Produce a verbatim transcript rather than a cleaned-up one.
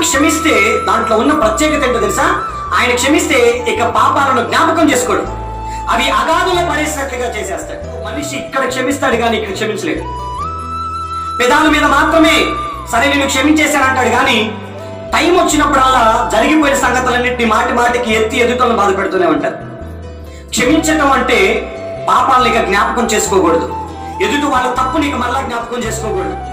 క్షమిస్తే దాంట్లో ఉన్న ప్రత్యేకత ఏంటో తెలుసా? ఆయన క్షమిస్తే ఇక పాపాలను జ్ఞాపకం చేసుకోడు, అవి అగాధంలో పడేసినట్లుగా చేసేస్తాడు. మనిషి ఇక్కడ క్షమిస్తాడు కానీ ఇక్కడ క్షమించలేడు. పెదాల మీద మాత్రమే సరే నేను క్షమించేశానంటాడు కానీ టైం వచ్చినప్పుడల్లా జరిగిపోయిన సంగతులన్నింటినీ మాటి మాటికి ఎత్తి ఎదుటలను బాధ పెడుతూనే ఉంటారు. క్షమించటం అంటే పాపాలను ఇక జ్ఞాపకం చేసుకోకూడదు, ఎదుటి వాళ్ళ తప్పు నీకు మళ్ళా జ్ఞాపకం చేసుకోకూడదు.